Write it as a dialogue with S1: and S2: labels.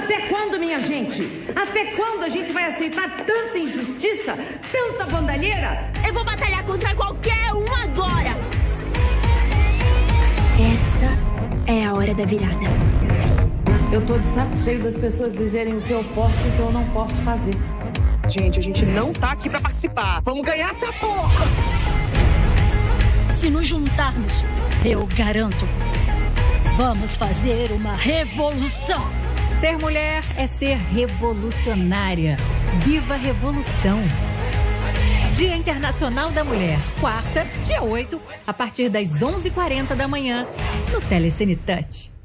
S1: Até quando, minha gente? Até quando a gente vai aceitar tanta injustiça, tanta bandalheira?
S2: Eu vou batalhar contra qualquer um agora!
S3: Essa é a hora da virada.
S1: Eu tô de saco cheio das pessoas dizerem o que eu posso e o que eu não posso fazer.
S4: Gente, a gente não tá aqui pra participar. Vamos ganhar essa porra!
S5: Se nos juntarmos, eu garanto, vamos fazer uma revolução.
S6: Ser mulher é ser revolucionária. Viva a revolução! Dia Internacional da Mulher, quarta, dia 8, a partir das 11h40 da manhã, no Telecine Touch.